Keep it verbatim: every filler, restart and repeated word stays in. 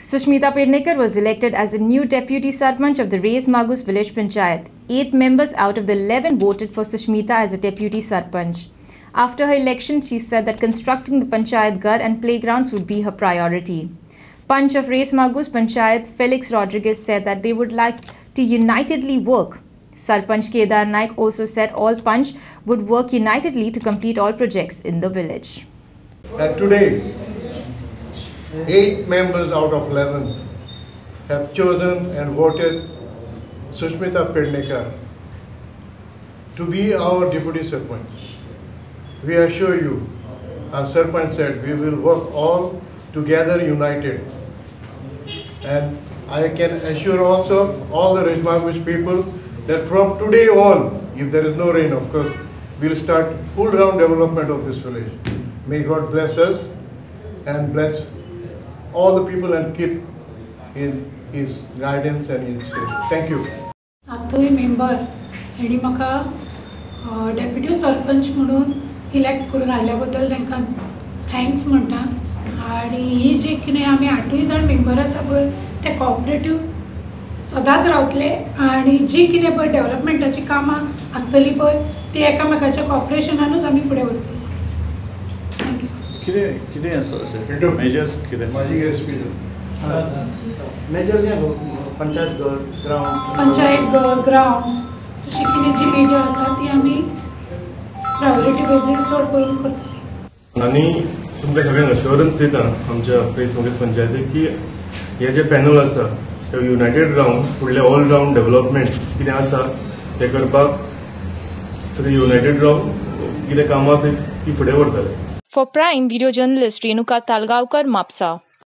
Sushmita Pednekar was elected as the new Deputy Sarpanch of the Race Magus Village Panchayat. Eight members out of the eleven voted for Sushmita as a Deputy Sarpanch. After her election, she said that constructing the Panchayat Ghar and playgrounds would be her priority. Panch of Race Magus Panchayat, Felix Rodriguez, said that they would like to unitedly work. Sarpanch Kedar Naik also said all Panch would work unitedly to complete all projects in the village. And today, eight members out of eleven have chosen and voted Sushmita Pednekar to be our Deputy Sarpanch. We assure you, as Sarpanch said, we will work all together united. And I can assure also all the Race Magus people that from today on, if there is no rain, of course, we will start full round development of this village. May God bless us and bless all the people and keep in His guidance and His faith. Thank you. सातोय member हेणी म्हाका deputy sarpanch म्हणून elect करून हाडल्या बद्दल तांकां thanks म्हणटा. आनी ही जी कितें आमी आठूय जाण मेंबर आसा पळय ते कॉपरेटीव सदांच रावतले आनी जी कितें पळय डेव्हलपमेंटाची कामां आसतली पळय ती एकामेकाच्या कॉपरेशनानूच आमी फुडें व्हरतली. थँक्यू. कितें कितें आसा अशें मेजर्स कितें माझी SP measures panchayat grounds panchayat grounds तशी कितें जी मेजर आसा ती आमी प्रायोरिटी बेजीस चड करून करतली. आनी तुमकां सगळ्यांक अश्योरन्स दिता आमच्या रेस मागीस पंचायतीक की हे जे पॅनल आसा ते युनायटेड रावन फुडले ऑल रावंड डेव्हलपमेंट कितें आसा ते करपाक सगळे युनायटेड रावन कितें कामां आसा ती फुडें व्हरतले. For Prime, video journalist Renuka Talgaonkar, Mapsa.